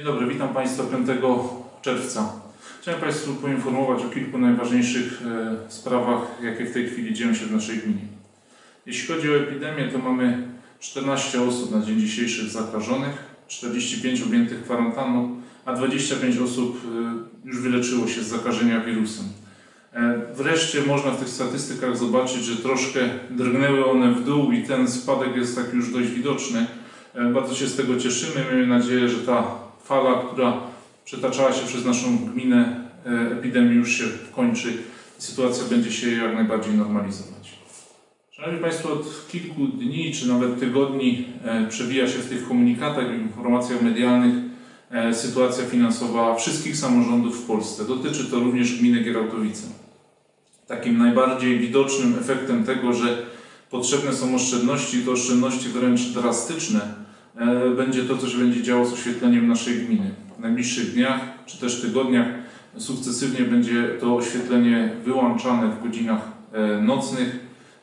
Dzień dobry, witam Państwa 5 czerwca. Chciałem Państwu poinformować o kilku najważniejszych sprawach, jakie w tej chwili dzieją się w naszej gminie. Jeśli chodzi o epidemię, to mamy 14 osób na dzień dzisiejszy zakażonych, 45 objętych kwarantanną, a 25 osób już wyleczyło się z zakażenia wirusem. Wreszcie można w tych statystykach zobaczyć, że troszkę drgnęły one w dół i ten spadek jest tak już dość widoczny. Bardzo się z tego cieszymy. Miejmy nadzieję, że ta fala, która przetaczała się przez naszą gminę, epidemii już się kończy i sytuacja będzie się jak najbardziej normalizować. Szanowni Państwo, od kilku dni czy nawet tygodni przewija się w tych komunikatach i informacjach medialnych sytuacja finansowa wszystkich samorządów w Polsce. Dotyczy to również gminy Gierałtowice. Takim najbardziej widocznym efektem tego, że potrzebne są oszczędności, to oszczędności wręcz drastyczne, będzie to, co się będzie działo z oświetleniem naszej gminy. W najbliższych dniach czy też tygodniach sukcesywnie będzie to oświetlenie wyłączane w godzinach nocnych.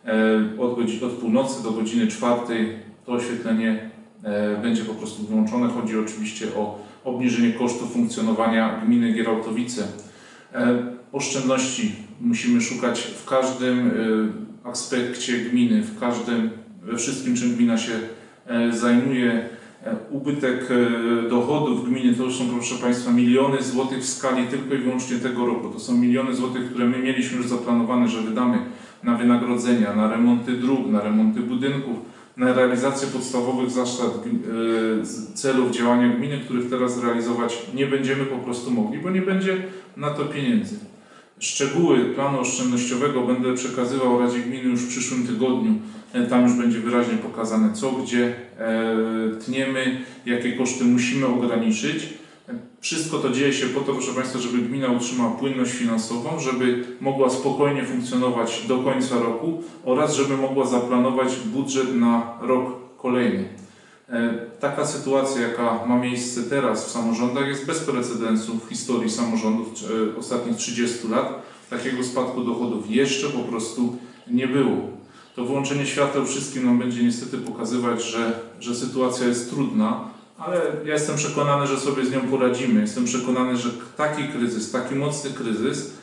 Od północy do godziny 4 to oświetlenie będzie po prostu wyłączone. Chodzi oczywiście o obniżenie kosztów funkcjonowania gminy Gierałtowice. Oszczędności musimy szukać w każdym aspekcie gminy, we wszystkim, czym gmina się zajmuje. Ubytek dochodów gminy to już są, proszę Państwa, miliony złotych w skali tylko i wyłącznie tego roku. To są miliony złotych, które my mieliśmy już zaplanowane, że wydamy na wynagrodzenia, na remonty dróg, na remonty budynków, na realizację podstawowych zasad celów działania gminy, których teraz realizować nie będziemy po prostu mogli, bo nie będzie na to pieniędzy. Szczegóły planu oszczędnościowego będę przekazywał Radzie Gminy już w przyszłym tygodniu. Tam już będzie wyraźnie pokazane, co gdzie tniemy, jakie koszty musimy ograniczyć. Wszystko to dzieje się po to, proszę Państwa, żeby gmina utrzymała płynność finansową, żeby mogła spokojnie funkcjonować do końca roku oraz żeby mogła zaplanować budżet na rok kolejny. Taka sytuacja, jaka ma miejsce teraz w samorządach, jest bez precedensu w historii samorządów ostatnich 30 lat. Takiego spadku dochodów jeszcze po prostu nie było. To wyłączenie świateł wszystkim nam będzie niestety pokazywać, że sytuacja jest trudna, ale ja jestem przekonany, że sobie z nią poradzimy. Jestem przekonany, że taki kryzys, taki mocny kryzys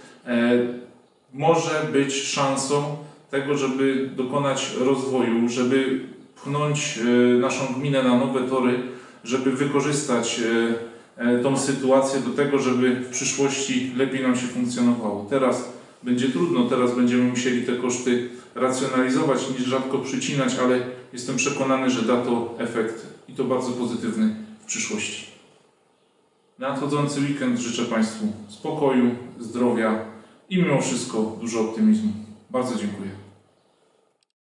może być szansą tego, żeby dokonać rozwoju, żeby pchnąć naszą gminę na nowe tory, żeby wykorzystać tą sytuację do tego, żeby w przyszłości lepiej nam się funkcjonowało. Teraz będzie trudno, teraz będziemy musieli te koszty racjonalizować, niż rzadko przycinać, ale jestem przekonany, że da to efekt i to bardzo pozytywny w przyszłości. Na nadchodzący weekend życzę Państwu spokoju, zdrowia i mimo wszystko dużo optymizmu. Bardzo dziękuję.